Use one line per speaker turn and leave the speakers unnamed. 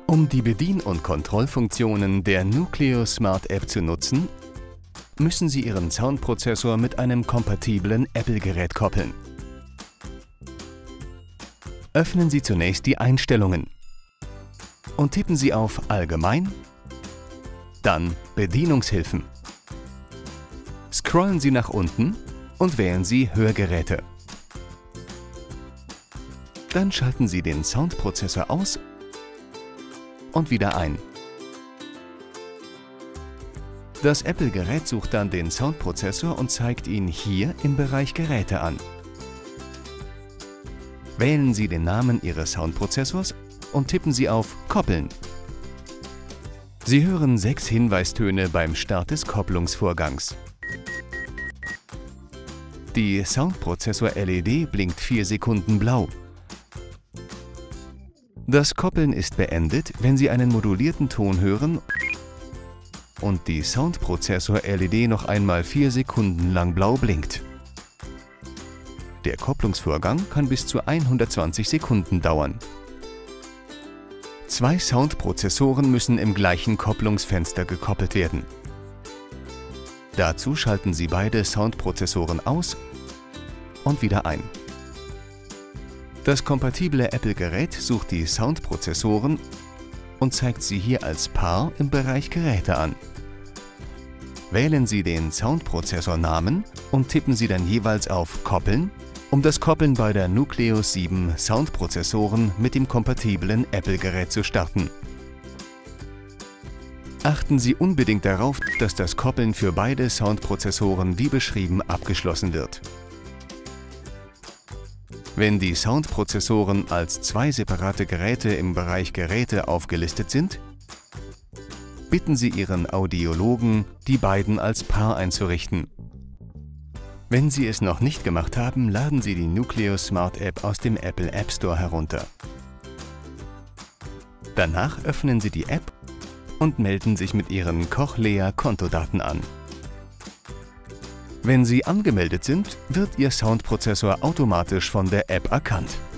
Um die Bedien- und Kontrollfunktionen der Nucleo Smart App zu nutzen, müssen Sie Ihren Soundprozessor mit einem kompatiblen Apple-Gerät koppeln. Öffnen Sie zunächst die Einstellungen und tippen Sie auf Allgemein, dann Bedienungshilfen. Scrollen Sie nach unten und wählen Sie Hörgeräte. Dann schalten Sie den Soundprozessor aus und wieder ein. Das Apple-Gerät sucht dann den Soundprozessor und zeigt ihn hier im Bereich Geräte an. Wählen Sie den Namen Ihres Soundprozessors und tippen Sie auf Koppeln. Sie hören 6 Hinweistöne beim Start des Kopplungsvorgangs. Die Soundprozessor-LED blinkt 4 Sekunden blau. Das Koppeln ist beendet, wenn Sie einen modulierten Ton hören und die Soundprozessor-LED noch einmal 4 Sekunden lang blau blinkt. Der Kopplungsvorgang kann bis zu 120 Sekunden dauern. 2 Soundprozessoren müssen im gleichen Kopplungsfenster gekoppelt werden. Dazu schalten Sie beide Soundprozessoren aus und wieder ein. Das kompatible Apple-Gerät sucht die Soundprozessoren und zeigt sie hier als Paar im Bereich Geräte an. Wählen Sie den Soundprozessornamen und tippen Sie dann jeweils auf Koppeln, um das Koppeln beider Nucleo 7 Soundprozessoren mit dem kompatiblen Apple-Gerät zu starten. Achten Sie unbedingt darauf, dass das Koppeln für beide Soundprozessoren wie beschrieben abgeschlossen wird. Wenn die Soundprozessoren als 2 separate Geräte im Bereich Geräte aufgelistet sind, bitten Sie Ihren Audiologen, die beiden als Paar einzurichten. Wenn Sie es noch nicht gemacht haben, laden Sie die Nucleo Smart App aus dem Apple App Store herunter. Danach öffnen Sie die App und melden sich mit Ihren Cochlea-Kontodaten an. Wenn Sie angemeldet sind, wird Ihr Soundprozessor automatisch von der App erkannt.